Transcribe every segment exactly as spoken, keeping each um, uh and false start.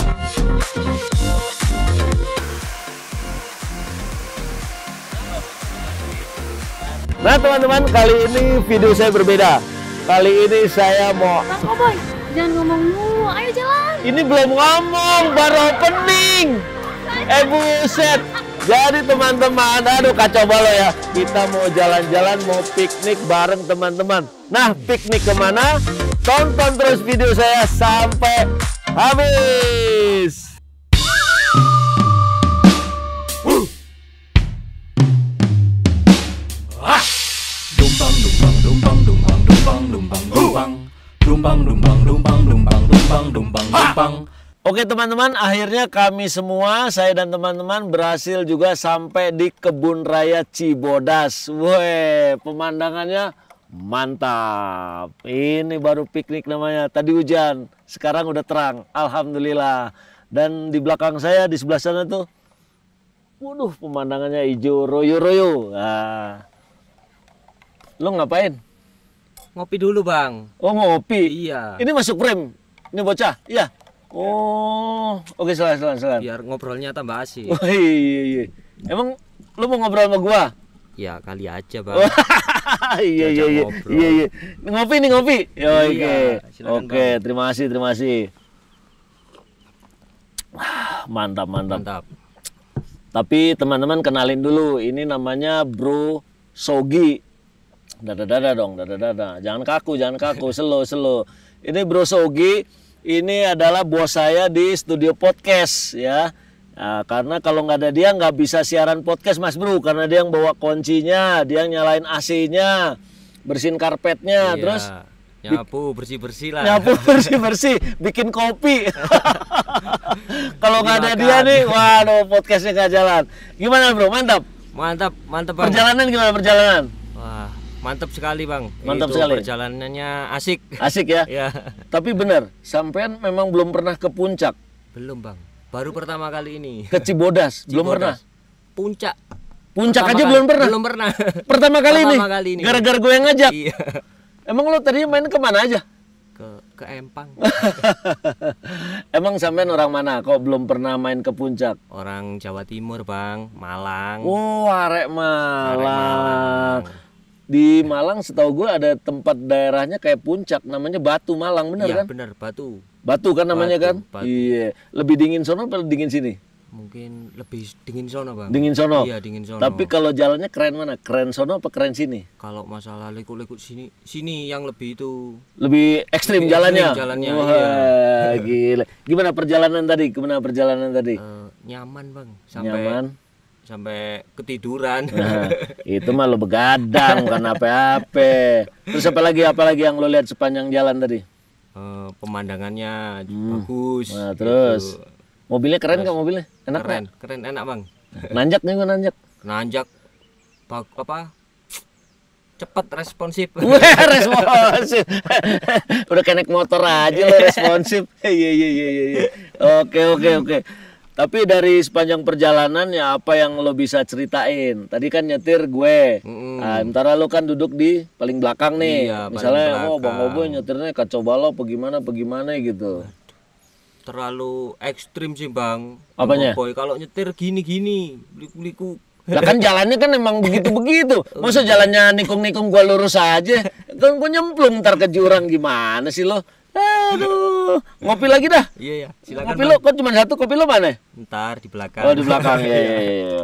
Nah teman-teman, kali ini video saya berbeda. Kali ini saya mau... Bang Koboy, jangan ngomong mulu, ayo jalan. Ini belum ngomong, baru opening. Eh buset. Jadi teman-teman, aduh kacau balau ya. Kita mau jalan-jalan, mau piknik bareng teman-teman. Nah, piknik kemana? Tonton terus video saya sampai habis. Dumbang dumbang dumbang dumbang dumbang dumbang dumbang dumbang dumbang dumbang dumbang dumbang dumbang dumbang. Oke teman-teman, akhirnya kami semua, saya dan teman-teman berhasil juga sampai di Kebun Raya Cibodas. Weh, pemandangannya mantap. Ini baru piknik namanya. Tadi hujan, sekarang udah terang. Alhamdulillah. Dan di belakang saya, di sebelah sana tuh, waduh pemandangannya hijau royo-royo. Nah, lo ngapain? Ngopi dulu bang. Oh ngopi? Iya. Ini masuk frame? Ini bocah? Iya. Oh, oke silakan silakan silakan. Biar ngobrolnya tambah asik. Oh iya iya. Emang lu mau ngobrol sama gua? Ya kali aja bang. iya iya iya. Iya iya. Ngopi nih ngopi. Ya, oke. Iya, Oke, bang. terima kasih terima kasih. Mantap mantap. Mantap. Tapi teman-teman kenalin dulu, ini namanya Bro Sogi. Dada dada dong, dada dada. Jangan kaku, jangan kaku, slow slow. Ini Bro Sogi. Ini adalah bos saya di studio podcast ya. Nah, karena kalau nggak ada dia nggak bisa siaran podcast Mas Bro, karena dia yang bawa kuncinya, dia yang nyalain A C-nya, bersihin karpetnya, Iya. terus Nyapu bersih-bersih lah. nyapu bersih-bersih, bikin kopi. Kalau nggak ada dia nih, waduh podcastnya nggak jalan. Gimana Bro? Mantap. Mantap, mantap bang. Perjalanan gimana perjalanan? Wah, mantap sekali bang. Mantap Itu sekali. Perjalanannya asik. Asik ya. Ya. Tapi benar, sampean memang belum pernah ke puncak, Belum bang. Baru pertama kali ini. ke Cibodas, belum Cibodas. pernah. Puncak. Puncak Pertama aja kali- belum pernah. Belum pernah. Pertama kali ini. Pertama kali ini. Gara-gara gue yang ngajak. Iya. Emang lo tadi main kemana aja? Ke ke Empang. Emang sampean orang mana? Kok belum pernah main ke puncak? Orang Jawa Timur bang, Malang. Oh, arek Arek Malang. Di Malang setahu gue ada tempat daerahnya kayak puncak, namanya Batu Malang, bener Iya kan? bener, Batu. Batu kan namanya Batu, kan? Batu. Iya. Lebih dingin sono apa dingin sini? Mungkin lebih dingin sono bang. Dingin sono. Iya dingin sono. Tapi kalau jalannya keren mana? Keren sono apa keren sini? Kalau masalah liku-liku sini, sini yang lebih itu Lebih ekstrim Lebih jalannya. ekstrim jalannya, Wah, iya. gila. Gimana perjalanan tadi? Gimana perjalanan tadi? eh, nyaman bang, sampai Nyaman. sampai ketiduran. Nah, itu mah lo begadang bukan apa-apa. Terus apa lagi apa lagi yang lo lihat sepanjang jalan tadi? Eh, pemandangannya bagus. Nah, terus gitu. mobilnya keren nggak mobilnya? Enak Keren, nggak? keren enak bang. Nanjak nih gua nanjak. Nanjak, bak, apa? Cepat responsif. Wah, responsif. Udah kayak naik motor aja lo responsif. Iya iya iya iya. iya. Oke oke oke. Tapi dari sepanjang perjalanan ya apa yang lo bisa ceritain? Tadi kan nyetir gue. Mm-mm. Nah, sementara lo kan duduk di paling belakang nih. Iya, paling Misalnya, oh belakang. Bang Oboy nyetirnya kacau balau, bagaimana bagaimana gitu. Terlalu ekstrim sih bang. Apanya? Boy kalau nyetir gini-gini, liku-liku. Lah kan jalannya kan emang begitu-begitu. Masa jalannya nikung-nikung gua lurus aja? Kan gua nyemplung ntar ke jurang, gimana sih lo? Aduh, ngopi lagi dah. Iya ya, silakan Kopi bang. lo kok cuma satu, kopi lo mana? Ntar di belakang. Oh di belakang ya, ya, ya, ya.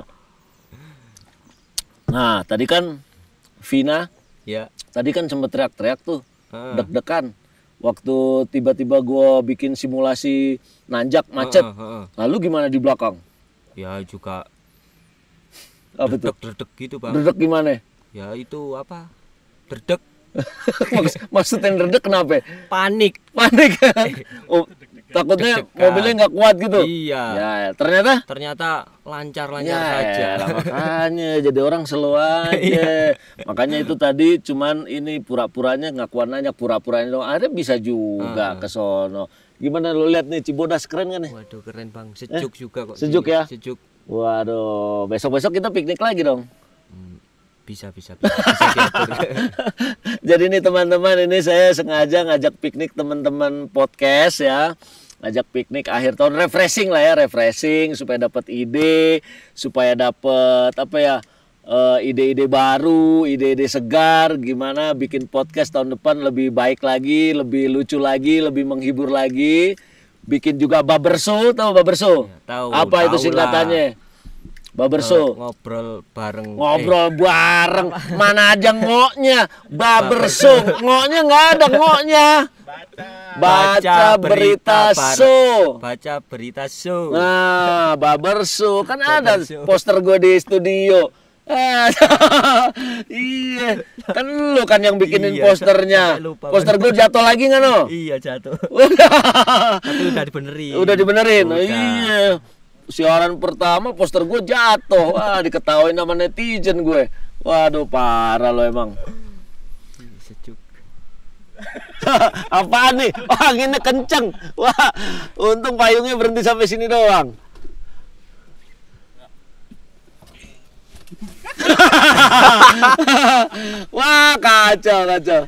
Nah tadi kan Vina, Ya. tadi kan sempet teriak-teriak tuh, Heeh. deg-degan. Waktu tiba-tiba gua bikin simulasi nanjak macet. Heeh, heeh. Lalu gimana di belakang? Ya juga Apa tuh? derdek gitu bang. Derdek gimana? Ya itu apa? Derdek, Maksud, maksudnya derdek kenapa? panik. Panik. Oh, takutnya Deg-degan. mobilnya nggak kuat gitu. Iya. Ya, ternyata Ternyata lancar-lancar ya, saja. lah, makanya jadi orang slow aja. Makanya itu tadi cuman ini pura-puranya ngakuan aja pura-puranya dong. Ada bisa juga ke sono. Gimana lu lihat nih Cibodas keren kan nih? Waduh keren bang, sejuk juga kok. Sejuk sini. ya? Sejuk. Waduh, besok-besok kita piknik lagi dong. Hmm, bisa bisa bisa, bisa diatur. Jadi nih teman-teman, ini saya sengaja ngajak piknik teman-teman podcast ya. ngajak piknik akhir tahun, refreshing lah ya, refreshing supaya dapat ide, supaya dapat apa ya, uh, ide-ide baru, ide-ide segar, gimana bikin podcast tahun depan lebih baik lagi, lebih lucu lagi, lebih menghibur lagi. Bikin juga Baberso, tahu Baberso? Ya, tahu. Apa tahu itu singkatannya? Lah. Baberso. Uh, ngobrol bareng. Ngobrol eh. bareng. Mana aja ngoknya? Baberso. Ngoknya nggak ada ngoknya. Baca, Baca berita, berita show. Baca berita show. Nah, Baberso kan ada poster gue di studio. Iya, kan lu kan yang bikinin iya, posternya. Poster gue jatuh lagi nggak no? Iya jatuh. Tapi udah dibenerin. Udah dibenerin. Udah. Iya. Siaran pertama poster gue jatuh. Wah, diketawain sama netizen gue. Waduh, parah lo emang. Sejuk. Apaan nih? Wah, anginnya kenceng. Wah, untung payungnya berhenti sampai sini doang. Wah, kacau, kacau.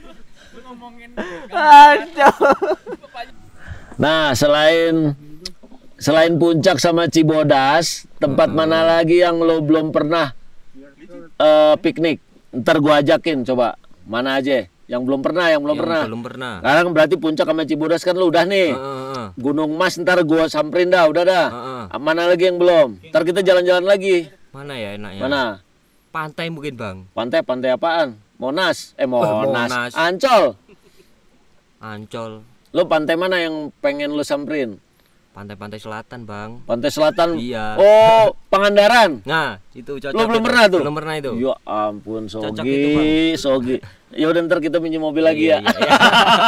Kacau. Nah, selain selain Puncak sama Cibodas, tempat mana lagi yang lo belum pernah uh, piknik? Ntar gua ajakin, coba. Mana aja? Yang belum pernah, yang belum yang pernah. Belum pernah. Sekarang berarti Puncak sama Cibodas kan lo udah nih. Uh, uh, uh. Gunung Mas ntar gua samperin dah, udah dah. Uh, uh. Mana lagi yang belum? Ntar kita jalan-jalan lagi. Mana ya enaknya? Mana? Pantai mungkin bang. Pantai, pantai apaan? Monas, eh Monas, Monas. Ancol. Ancol. Lo pantai mana yang pengen lo samperin? Pantai-pantai selatan bang. Pantai selatan. Iya. Oh, Pangandaran. Nah, itu cocok. Lo belum itu. pernah tuh? Belum pernah itu. Ya ampun, Sogi, Cocok itu, Bang. Sogi. Ya udah ntar kita pinjam mobil lagi Iya, ya. iya, iya.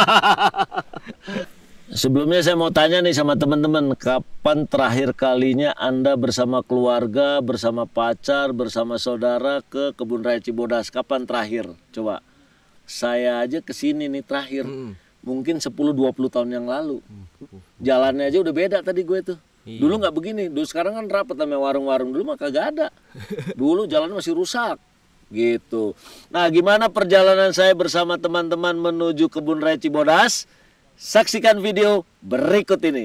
Sebelumnya saya mau tanya nih sama teman-teman, kapan terakhir kalinya Anda bersama keluarga, bersama pacar, bersama saudara ke Kebun Raya Cibodas? Kapan terakhir? Coba. Saya aja kesini nih terakhir. Hmm. Mungkin sepuluh dua puluh tahun yang lalu. Jalannya aja udah beda tadi gue tuh. Iya. Dulu nggak begini. Dulu sekarang kan rapet sama warung-warung. Dulu mah kagak ada. Dulu jalan masih rusak. Gitu. Nah, gimana perjalanan saya bersama teman-teman menuju Kebun Raya Cibodas? Saksikan video berikut ini.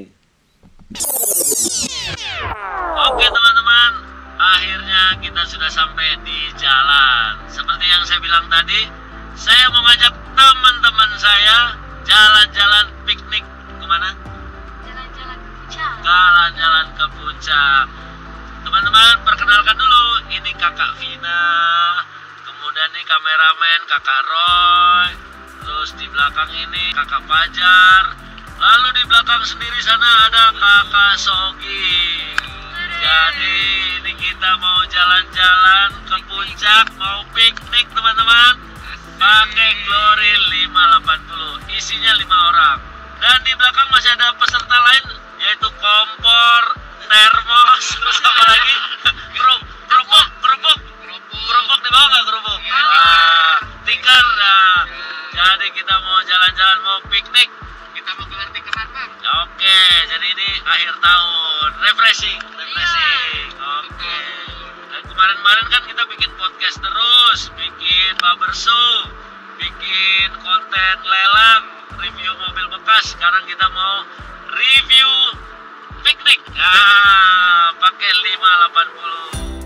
Oke teman-teman, akhirnya kita sudah sampai di jalan. Seperti yang saya bilang tadi, saya mau ngajak teman-teman saya jalan-jalan piknik kemana? Jalan-jalan ke Puncak. Jalan-jalan ke Puncak. Teman-teman, perkenalkan dulu, ini kakak Vina. Kemudian nih kameramen kakak Roy. Terus di belakang ini kakak Fajar. Lalu di belakang sendiri sana ada kakak Sogi. Jadi ini kita mau jalan-jalan ke Puncak, mau piknik teman-teman. Pakai Glory lima delapan puluh, isinya lima orang. Dan di belakang masih ada peserta lain, yaitu kompor, termos, terus apa lagi? Kerupuk, kerupuk, kerupuk, kerupuk di bawah nggak kerupuk? Ah, tikar. Nah, jadi kita mau jalan-jalan, mau piknik. Kita mau keluar tikeran, Bang. Oke, jadi ini akhir tahun, refreshing, refreshing. Oke. Dan kemarin-kemarin kan kita bikin podcast terus, bikin Baberso, bikin konten lelang, review mobil bekas. Sekarang kita mau review piknik. Nah, pakai lima delapan puluh.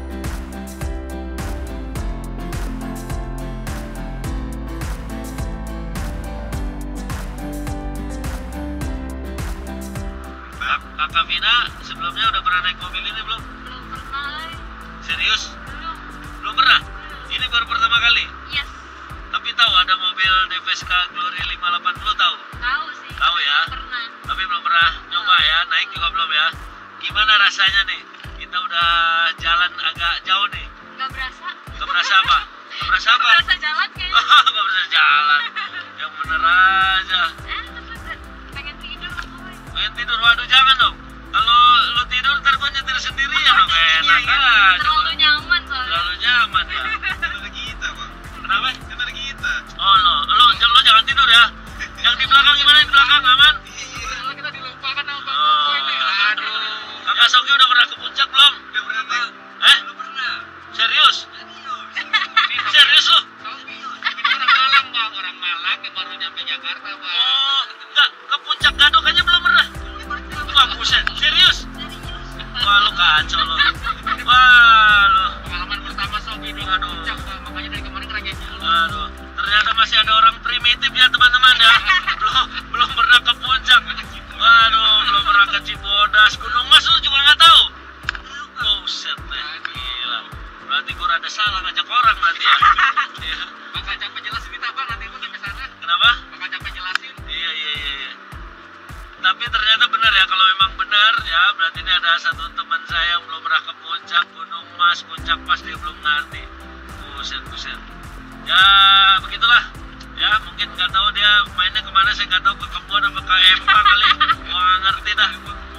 Kakak Vina sebelumnya udah pernah naik mobil ini belum? Belum pernah. Serius? Belum. Belum pernah? Ini baru pertama kali? Yes. Tapi tahu ada mobil D V S K Glory lima delapan puluh tahu? Tahu sih. Tahu ya? Belum pernah. Tapi belum pernah nyoba ya, naik juga belum ya? Gimana rasanya nih? Kita udah jalan agak jauh nih. Gak berasa. Gak berasa apa? Gak berasa apa? Gak berasa jalan kayaknya. Gak berasa jalan. Yang bener aja. Eh, tapi pengen tidur. Pengen tidur? Waduh, jangan dong. Kalau lu tidur ntar gua nyetir sendiri ya dong. Enak aja. Terlalu nyaman soalnya. Terlalu nyaman ya. Kita kita, Bang. Kenapa? Kita kita. Oh lo, lo, lo jangan tidur ya. Yang di belakang gimana? Di belakang aman? Kalau kita dilupakan sama Bang Oh. Koko ini. Aduh. Kakak Sogi udah pernah ke Puncak belum? Udah pernah, Bang. Eh? Lu pernah? Serius? Serius lo? Ini orang Malang, Bang. Orang Malang yang baru nyampe Jakarta, Bang. Oh, enggak. Ke Puncak Gadok aja belum pernah? Buset, serius? Wah, lu kacau lu. Wah, lu. Pengalaman pertama Sob hidup Aduh. puncak, makanya dari kemarin ngerangin dulu. Aduh, ternyata masih ada orang primitif ya teman-teman ya. Belum belum pernah ke puncak. Waduh, belum pernah ke Cibodas. Gunung Mas lu juga nggak tahu? Buset deh, gila. Berarti gue rada salah ngajak orang nanti ya. Iya. Bakal capek jelasin kita bang, nanti lu sampai sana. Kenapa? Bakal capek jelasin. Iya, iya, iya, iya. Tapi ternyata benar ya, kalau memang benar ya, berarti ini ada satu teman saya yang belum pernah ke puncak Gunung Mas, puncak pas dia belum ngerti. Buset, buset. Ya, begitulah. Ya, mungkin nggak tahu dia mainnya kemana, saya nggak tahu, ke kebun apa ke empang kali. Gua nggak ngerti dah.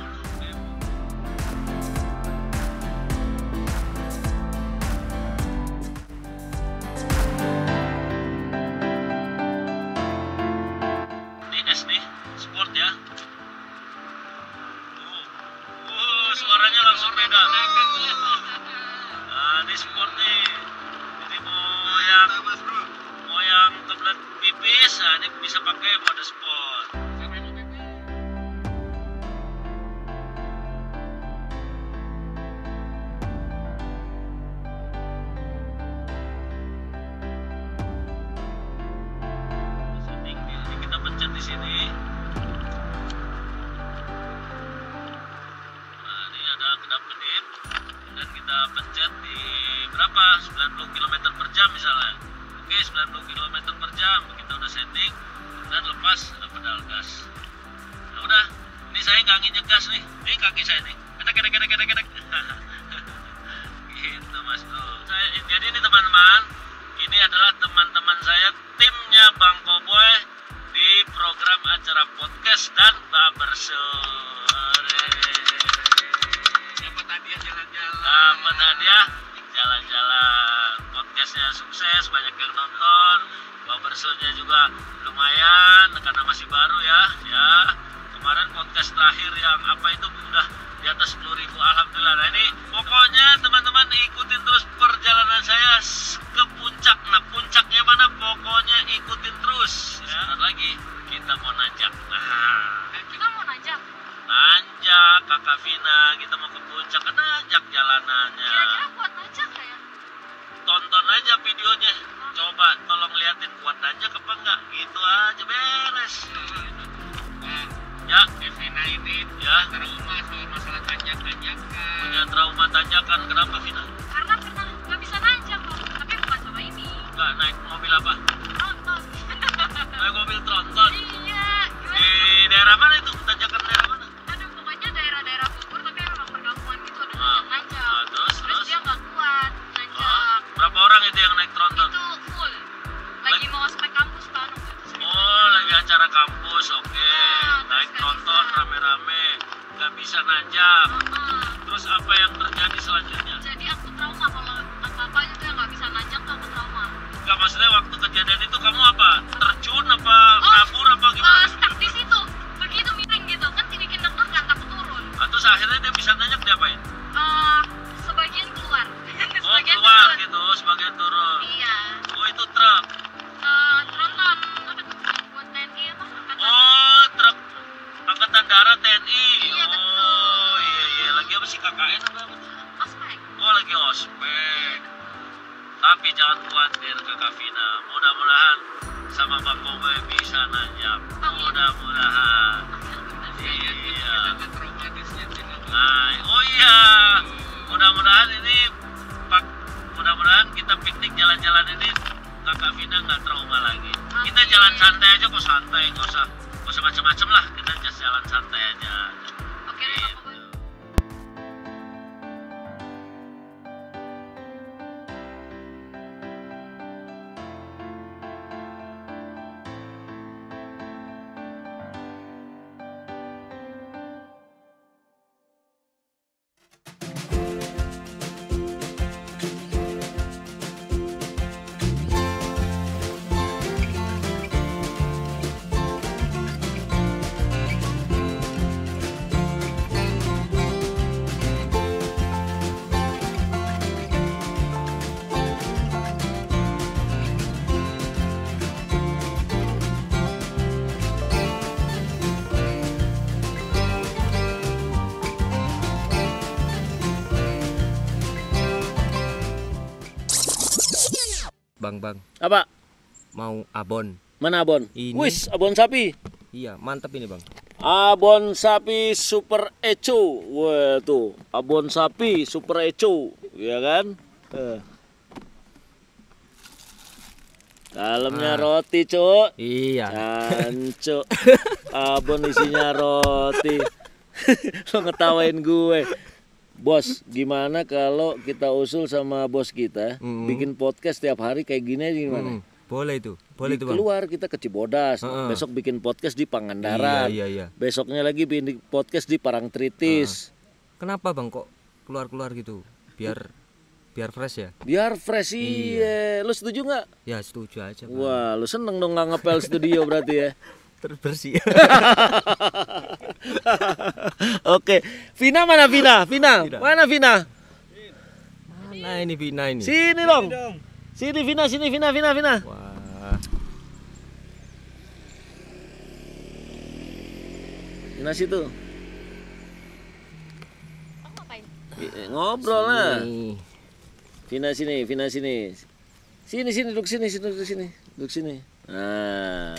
Ini es nih, sport ya. Uh, uh, suaranya langsung beda. Nah, ini sport nih. Ini mau yang mau yang kebelet pipis, nah ini bisa pakai mode sport. Setting ini kita pencet di sini. Nah, ini ada kedap-kedip dan kita pencet di berapa? sembilan puluh kilometer per jam misalnya. Oke, sembilan puluh kilometer per jam kita udah setting dan lepas pedal gas. Nah, udah, ini saya nggak ingin nyegas nih, ini kaki saya nih, kedek kedek kedek kedek kedek. Gitu Mas Bro. Saya, jadi ini teman-teman, ini adalah teman-teman saya, timnya Bang Koboy di program acara podcast dan Barbershop. Dapat hadiah jalan-jalan. Dapat hadiah jalan-jalan, podcastnya sukses, banyak yang nonton, Barbershopnya juga lumayan karena masih baru ya. Ya, kemarin podcast terakhir yang apa itu udah di atas sepuluh ribu, alhamdulillah. Nah ini pokoknya teman-teman ikutin terus perjalanan saya ke puncak. Nah puncaknya mana, pokoknya ikutin terus ya. Bentar lagi kita mau nanjak. Nah, Kita mau nanjak. nanjak Kakak Vina, kita mau ke puncak, kan nanjak jalanannya. Kira-kira kuat nanjak nggak ya? Tonton aja videonya, coba tolong liatin kuat nanjak apa enggak, gitu aja beres. Bang, Ya, Evina ini ya, trauma soal masalah tanjak-tanjakan. punya trauma tanjakan. Kenapa Vina? Karena pernah nggak bisa nanjak loh. Tapi bukan sama ini. Enggak naik mobil apa? Nonton. Naik mobil tronton. Iya. Di Gimana? daerah mana itu? Tanjakan daerah mana? Aduh, pokoknya daerah-daerah Bogor tapi memang perkampungan gitu ada Ah, nanjak-nanjak. ah, terus, terus? dia nggak kuat Oh, nanjak. berapa orang itu yang naik tronton? Itu full. Lagi mau ospek kampus kan waktu itu. Oh, lagi acara kampus, oke. Ah, terus Naik nggak tronton bisa. rame-rame, nggak bisa nanjak. Ah, Terus apa yang terjadi selanjutnya? jadi aku trauma kalau apa-apa itu yang nggak bisa nanjak tuh aku trauma. Enggak, maksudnya waktu kejadian itu kamu apa? Terjun apa Oh, kabur apa gimana? Uh, stuck di situ. Begitu miring gitu kan bikin deg-degan takut turun. Atau akhirnya dia bisa nanjak diapain? Eh, sebagian keluar. Oh, sebagian keluar turun. gitu, sebagian turun. Iya. Oh, itu truk. Eh, tronton apa tuh buat T N I apa? Angkatan. Oh, truk Angkatan Darat T N I. Iya, betul. Oh, iya iya, lagi apa sih K K N apa apa? Ospek. Oh, lagi ospek. Tapi jangan khawatir Kakak Vina, mudah-mudahan sama Bang Kobe bisa nanjak. Amin. Mudah-mudahan. Iya, Iya. kita traumatisnya tidak. Nah, oh iya, mudah-mudahan ini pak, mudah-mudahan kita piknik jalan-jalan ini Kakak Vina nggak trauma lagi. Kita Amin. jalan santai aja kok, santai, nggak usah, nggak usah macam-macam lah. Kita just jalan santai aja. Oke deh, Bang Koboy. Bang, bang. Apa? Mau abon. Mana abon? Ini. Wis, abon sapi. Iya, mantap ini, Bang. Abon sapi super eco. Wah, tuh. Abon sapi super eco, ya kan? Eh. Dalamnya Ah. roti, Cuk. Iya. Cancuk. Abon isinya roti. Lo ngetawain gue. Bos, gimana kalau kita usul sama bos kita Mm. bikin podcast tiap hari kayak gini aja gimana? Hmm, boleh itu. Boleh Di- itu, Bang. keluar kita ke Cibodas, Heeh. besok bikin podcast di Pangandaran. Iya, iya, iya. Besoknya lagi bikin podcast di Parangtritis. Kenapa, Bang, kok keluar-keluar gitu? Biar biar fresh ya? Biar fresh iya. Lu setuju nggak? Ya, setuju aja, Bang. Wah, lu seneng dong nggak ngepel studio berarti ya. Terus bersih. Oke, Vina mana Vina? Vina, Vina. mana Vina? Mana ini Vina ini? Sini dong. Sini Vina, sini Vina, Vina, Vina. Wah. Vina situ. Kamu ngapain? I- Ngobrol lah. Nih. Vina sini, Vina sini. Sini sini duduk sini, sini duduk sini. Duduk sini. Nah.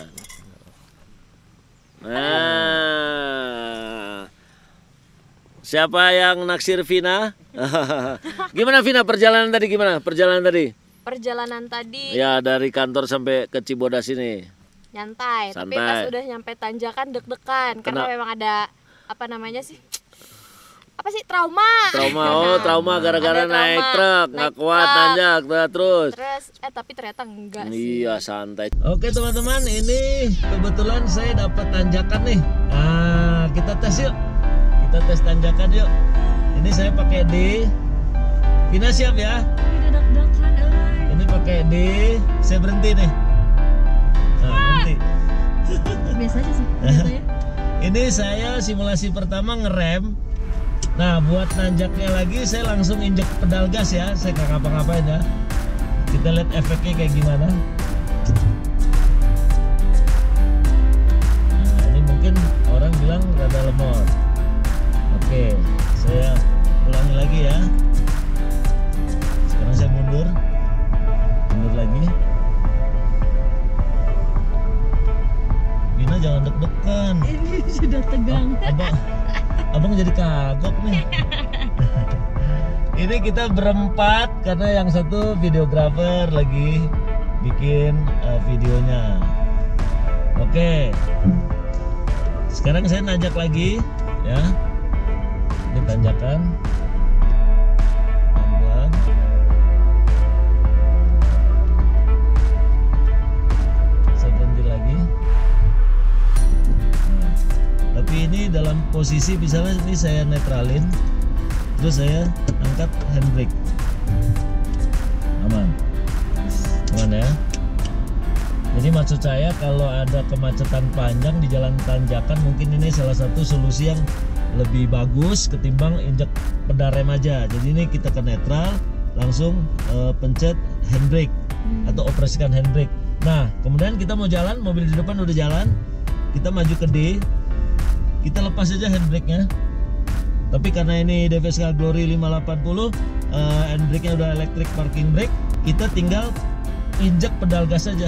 Nah. Siapa yang naksir Vina? Gimana Vina perjalanan tadi gimana? Perjalanan tadi? Perjalanan tadi Ya dari kantor sampai ke Cibodas ini. nyantai, tapi Santai. pas udah nyampe tanjakan deg-degan karena Kena- memang ada apa namanya sih? Apa sih trauma? Trauma, oh trauma gara-gara Ada trauma. naik truk, nggak Naik kuat truk. nanjak terus. Terus eh tapi ternyata enggak sih. Iya santai. Oke teman-teman, ini kebetulan saya dapat tanjakan nih. Nah kita tes yuk. Kita tes tanjakan yuk. Ini saya pakai D. Vina siap ya? Ini pakai D. Saya berhenti nih. Nah, berhenti. Biasa aja sih. Ini saya simulasi pertama ngerem. Nah buat nanjaknya lagi saya langsung injek pedal gas ya. Saya nggak ngapa-ngapain ya. Kita lihat efeknya kayak gimana. Nah ini mungkin orang bilang rada lemot. Oke, saya ulangi lagi ya. Sekarang saya mundur, mundur lagi. Vina jangan deg-degan. Ini sudah tegang. Abang, abang jadi kagok nih. Ini kita berempat karena yang satu videografer lagi bikin uh, videonya. Oke. Sekarang saya najak lagi ya. Ini tanjakan. Pelan-pelan. Saya berhenti lagi. Nah, tapi ini dalam posisi misalnya ini saya netralin, terus saya angkat handbrake. Aman, aman ya. Jadi maksud saya kalau ada kemacetan panjang di jalan tanjakan, mungkin ini salah satu solusi yang lebih bagus ketimbang injek pedal rem aja. Jadi ini kita ke netral, langsung eh, pencet handbrake atau operasikan handbrake. Nah kemudian kita mau jalan, mobil di depan udah jalan, kita maju ke D, kita lepas aja handbrake-nya. Tapi karena ini D V S K Glory lima delapan nol, uh, handbrake-nya udah electric parking brake, kita tinggal injek pedal gas aja.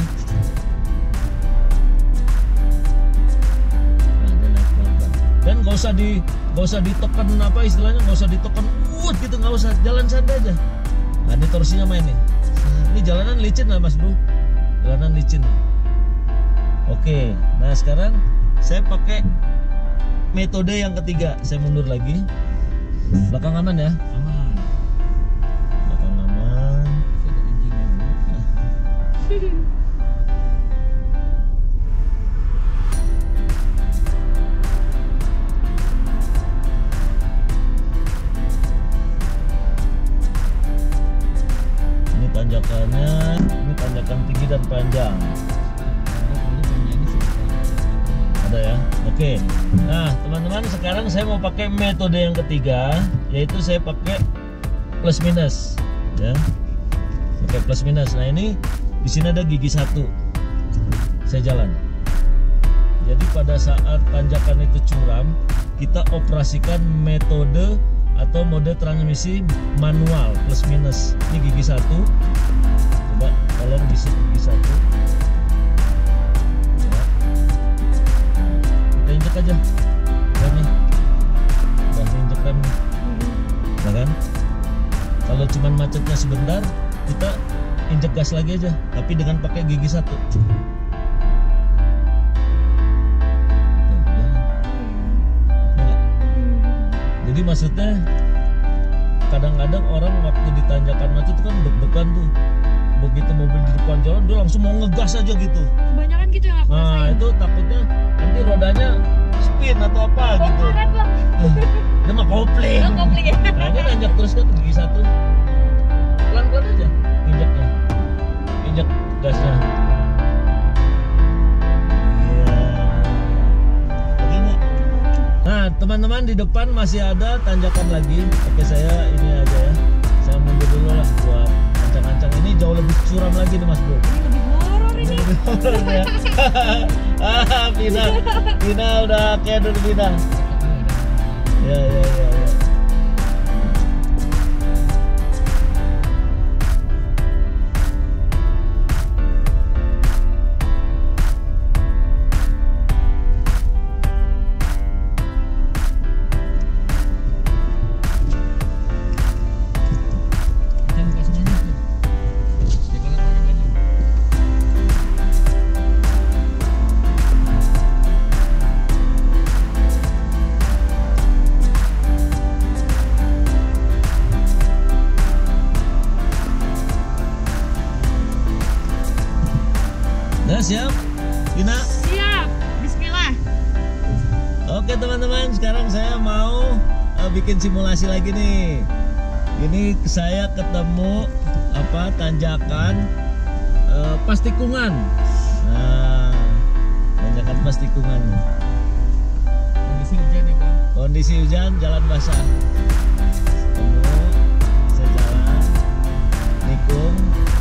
Nah, dia naik pelan-pelan. Dan nggak usah di nggak usah ditekan apa istilahnya, nggak usah ditekan, uh, gitu nggak usah, jalan santai aja. Nah, ini torsinya main nih. Ini jalanan licin lah Mas Bro, jalanan licin. Oke, nah sekarang saya pakai metode yang ketiga. Saya mundur lagi. Belakang aman ya? Aman. Belakang aman. Ini tanjakannya, ini tanjakan tinggi dan panjang. Ada ya, oke. Nah teman-teman, sekarang saya mau pakai metode yang ketiga, yaitu saya pakai plus minus, ya. Pakai plus minus. Nah ini di sini ada gigi satu. Saya jalan. Jadi pada saat tanjakan itu curam, kita operasikan metode atau mode transmisi manual plus minus. Ini gigi satu. Coba kalian bisa gigi satu. Ya. Kita injek aja remnya. Udah injek remnya. Ya kan? Kalau cuman macetnya sebentar, kita injek gas lagi aja, tapi dengan pakai gigi satu. Tuh, ya. Ya. Jadi maksudnya kadang-kadang orang waktu di tanjakan macet kan deg-degan tuh. Begitu mobil di depan jalan dia langsung mau ngegas aja gitu. Kebanyakan gitu yang aku Nah rasain. itu takutnya nanti rodanya spin atau apa gitu. Bongkaran bang. Dia mah kopling. Oh, kopling ya. Nah ini nanjak terus kan gigi satu. Pelan-pelan aja injaknya. Injak gasnya. Iya. Begini. Nah teman-teman di depan masih ada tanjakan lagi. Oke saya ini aja ya. Saya mundur dulu lah buat ancang-ancang ini jauh lebih curam lagi nih Mas Bro. Ini lebih horor ini. Lebih horor ya. Ah, Vina, Vina udah kayak dulu Vina. Ya, ya, ya, ya. Udah siap? Vina? Siap. Bismillah. Oke teman-teman, sekarang saya mau uh, bikin simulasi lagi nih. Ini saya ketemu apa tanjakan uh, pas tikungan. Nah, tanjakan pas tikungan. Kondisi hujan ya bang. Kondisi hujan, jalan basah. Ketemu, saya jalan, nikung.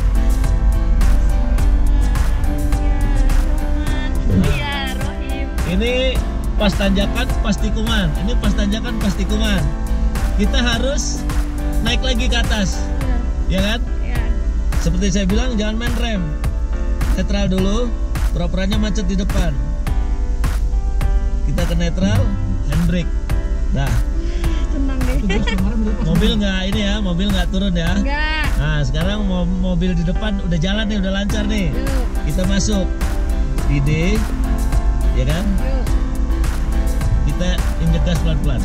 Iya, Rohim. Ini pas tanjakan, pas tikungan. Ini pas tanjakan, pas tikungan. Kita harus naik lagi ke atas, ya kan? Iya. Seperti saya bilang, jangan main rem. Netral dulu, pura-puranya macet di depan. Kita ke netral, handbrake. Nah, Tenang deh. mobil nggak ini ya, mobil nggak turun ya. Enggak. Nah, sekarang mo- mobil di depan udah jalan nih, udah lancar nih. Yuk. Kita masuk di D, ya kan? Yuk. Kita injek gas pelan-pelan.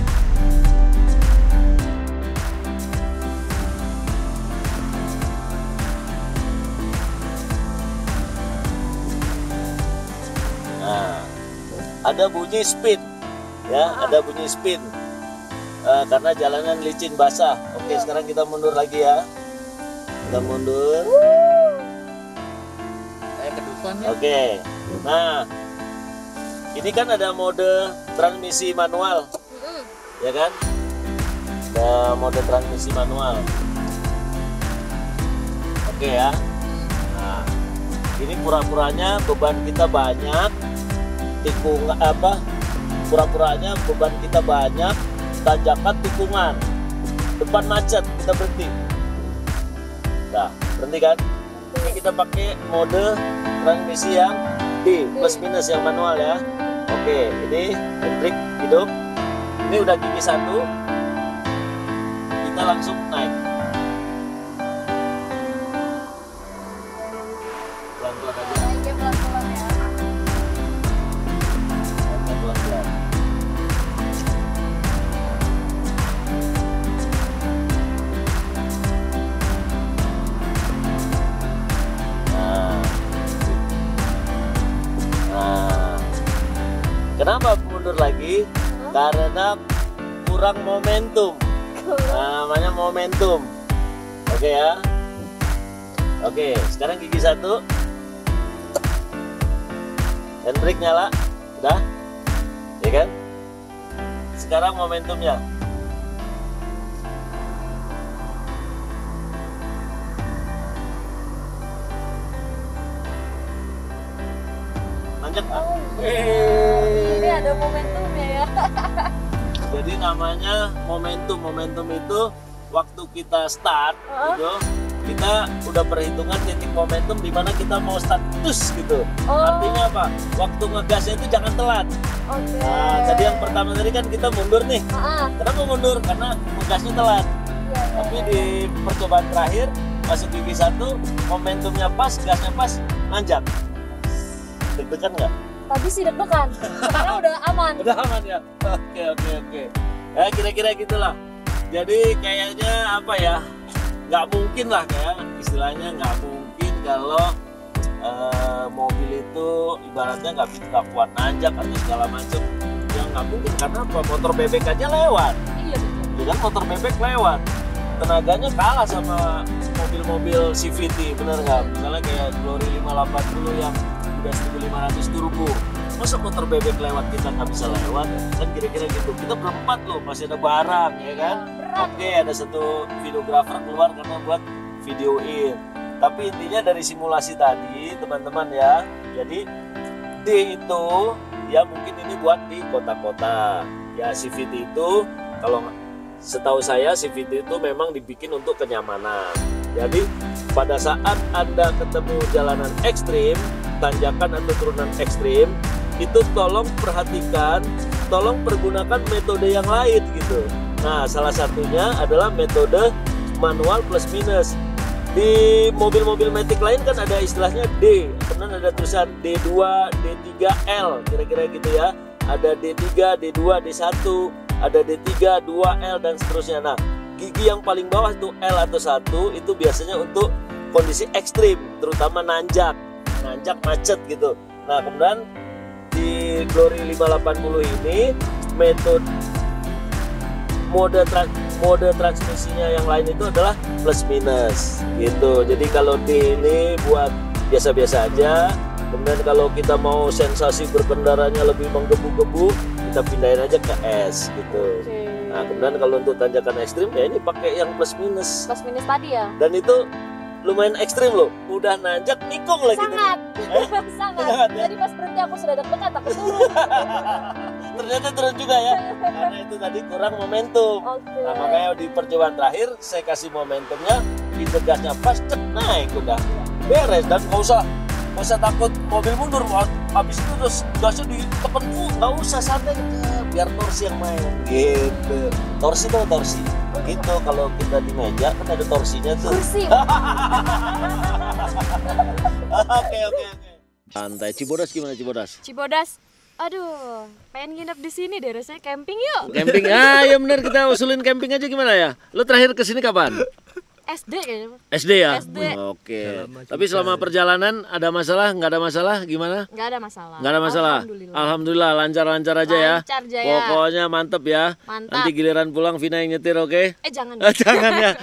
Nah, ada bunyi spin, ya, ada bunyi spin. Eh, karena jalanan licin basah. Oke, sekarang kita mundur lagi ya. Kita mundur. Kayak ke depan ya. Oke. Nah, ini kan ada mode transmisi manual, ya kan? Ada mode transmisi manual. Oke ya. Nah, ini pura-puranya beban kita banyak, tikung apa? Pura-puranya beban kita banyak, tanjakan tikungan, depan macet, kita berhenti. Nah, berhenti kan? Ini kita pakai mode transmisi yang D, plus minus yang manual ya. Oke, ini handbrake hidup. Ini udah gigi satu. Kita langsung naik. Pelan-pelan aja. Naiknya pelan-pelan ya. Pelan-pelan. Nah. Nah. Kenapa mundur lagi? Karena kurang momentum. Nah, namanya momentum. Oke ya. Oke, sekarang gigi satu. Handbrake nyala. Udah? Ya kan? Sekarang momentumnya. Lanjut. Ah. Ini ada momentumnya ya. Jadi namanya momentum. Momentum itu waktu kita start Hah? itu kita udah perhitungan titik momentum di mana kita mau status gitu. Oh. Artinya apa? Waktu ngegasnya itu jangan telat. Oke. Nah, tadi yang pertama tadi kan kita mundur nih. Ah, Kenapa mundur? Karena ngegasnya telat. iya, iya. Tapi di percobaan terakhir masuk gigi satu, momentumnya pas, gasnya pas, nanjak. Deg-degan nggak? Tadi sih deg-degan. Sekarang udah aman. Udah aman ya? Oke oke oke. Ya kira-kira gitulah. Jadi kayaknya apa ya? Nggak mungkin lah kayak istilahnya nggak mungkin kalau eh, mobil itu ibaratnya nggak bisa nggak kuat nanjak atau segala macam. Yang nggak mungkin karena apa? Motor bebek aja lewat. Iya betul. Ya kan motor bebek lewat. Tenaganya kalah sama mobil-mobil C V T, bener nggak? Misalnya kayak Glory lima delapan puluh yang udah seribu lima ratus turbo. Masa motor bebek lewat kita nggak bisa lewat? Kan kira-kira gitu. Kita berempat loh, masih ada barang ya kan? Oke, ada satu videografer keluar karena buat videoin. Tapi intinya dari simulasi tadi, teman-teman ya. Jadi D itu ya mungkin ini buat di kota-kota. Ya C V T itu kalau setahu saya C V T itu memang dibikin untuk kenyamanan. Jadi pada saat Anda ketemu jalanan ekstrim, tanjakan atau turunan ekstrim, itu tolong perhatikan, tolong pergunakan metode yang lain gitu. Nah, salah satunya adalah metode manual plus minus. Di mobil-mobil Matic lain kan ada istilahnya D, kemudian ada tulisan D dua, D tiga L, kira-kira gitu ya. Ada D tiga, D dua, D satu, ada D tiga, dua L dan seterusnya. Nah, gigi yang paling bawah itu L atau satu itu biasanya untuk kondisi ekstrim, terutama nanjak, nanjak macet gitu. Nah, kemudian di Glory lima delapan puluh ini metode mode trans, mode transmisinya yang lain itu adalah plus minus gitu. Jadi kalau D ini buat biasa-biasa aja. Kemudian kalau kita mau sensasi berkendaranya lebih menggebu-gebu, kita pindahin aja ke S gitu. Oke. Nah, kemudian kalau untuk tanjakan ekstrim ya ini pakai yang plus minus. Plus minus tadi ya. Dan itu lumayan ekstrim loh. Udah nanjak nikung lagi. Sangat. Eh? Sangat. Sangat, ya? Jadi pas berhenti aku sudah deg-degan takut turun. Ternyata turun juga ya. Karena itu tadi kurang momentum. Oke. Nah, makanya di percobaan terakhir saya kasih momentumnya, di gasnya pas, cek naik udah beres dan nggak usah nggak usah takut mobil mundur. Habis itu terus gasnya ditekan, uh, nggak usah, santai aja, biar torsi yang main gitu. Torsi tuh torsi gitu, kalau kita di meja kan ada torsinya tuh. Kursi. Oke oke oke. Santai. Cibodas gimana Cibodas? Cibodas. Aduh, pengen nginep di sini deh, rasanya camping yuk. Camping, ah ya benar, kita usulin camping aja gimana ya? Lu terakhir kesini kapan? S D kayaknya. S D ya? S D. Oke. Tapi selama perjalanan ada masalah? Nggak ada masalah? Gimana? Nggak ada masalah. Nggak ada masalah? Alhamdulillah. Alhamdulillah, lancar-lancar aja ya. Lancar, Jaya. Pokoknya mantep ya. Mantap. Nanti giliran pulang Vina yang nyetir, oke? Eh jangan. Ah, jangan ya.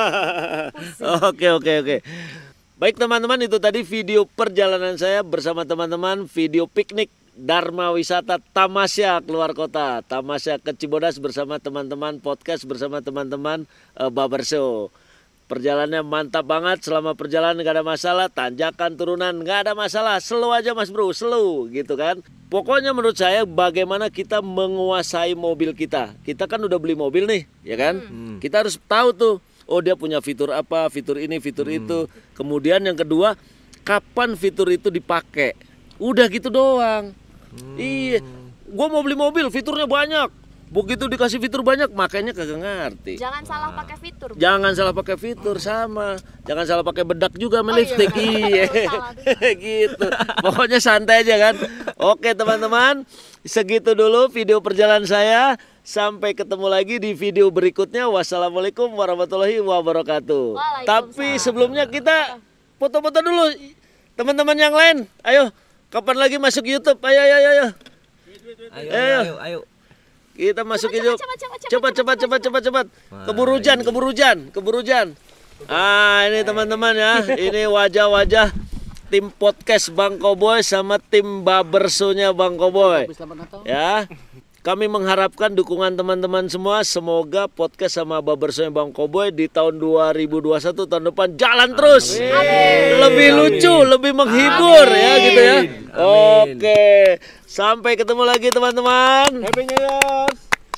Oke oke oke. Baik teman-teman, itu tadi video perjalanan saya bersama teman-teman, video piknik Dharma Wisata Tamasya keluar kota, Tamasya ke Cibodas bersama teman-teman, podcast bersama teman-teman uh, Babar Show. Perjalanannya mantap banget, selama perjalanan gak ada masalah, tanjakan turunan gak ada masalah, slow aja mas bro, slow gitu kan. Pokoknya menurut saya bagaimana kita menguasai mobil kita. Kita kan udah beli mobil nih, ya kan? Hmm. Kita harus tahu tuh, oh dia punya fitur apa, fitur ini, fitur hmm. itu. Kemudian yang kedua, kapan fitur itu dipakai. Udah gitu doang. Hmm. Iya, gua mau beli mobil, fiturnya banyak. Begitu dikasih fitur banyak, makanya kagak ngerti. Jangan salah pakai fitur. Jangan salah pakai fitur sama. Jangan salah pakai bedak juga sama Oh, lipstick. iya. Iya. Gitu. Pokoknya santai aja kan. Oke teman-teman, segitu dulu video perjalanan saya. Sampai ketemu lagi di video berikutnya. Wassalamualaikum warahmatullahi wabarakatuh. Tapi sebelumnya kita foto-foto dulu. Teman-teman yang lain, ayo. Kapan lagi masuk YouTube? Ayo ayo ayo. Ayo Ayo, ayo, ayo, ayo. Kita masuk YouTube. cepat, cepat, cepat, Cepat cepat cepat cepat cepat. Keburu hujan, keburu hujan, keburu hujan. Ah, ini teman-teman ya. Ini wajah-wajah tim podcast Bang Koboy sama tim Baberso-nya Bang Koboy. Ya. Kami mengharapkan dukungan teman-teman semua. Semoga podcast sama Baberso-nya Bang Koboy di tahun dua ribu dua puluh satu tahun depan jalan terus. Amin. Lebih lucu, lebih menghibur ya gitu ya. Amin. Oke. Sampai ketemu lagi teman-teman. Happy New Year.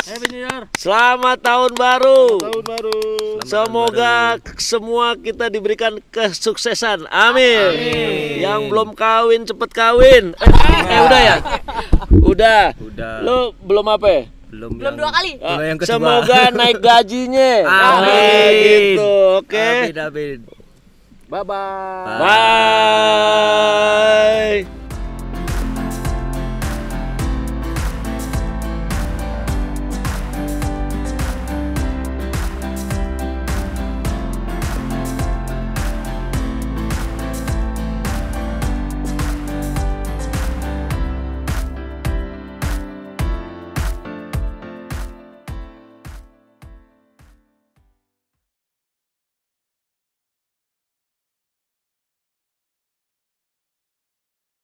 Happy New Year. Selamat tahun baru. Tahun baru. Semoga semua kita diberikan kesuksesan. Amin. Amin. Yang belum kawin cepet kawin. Eh, eh, udah ya? Udah. Udah. Lu belum apa ya? Belum Belum yang- dua kali. Ah, yang kedua. semoga naik gajinya. Amin. Ah, gitu. Oke. Amin, amin. Bye bye. Bye. Bye.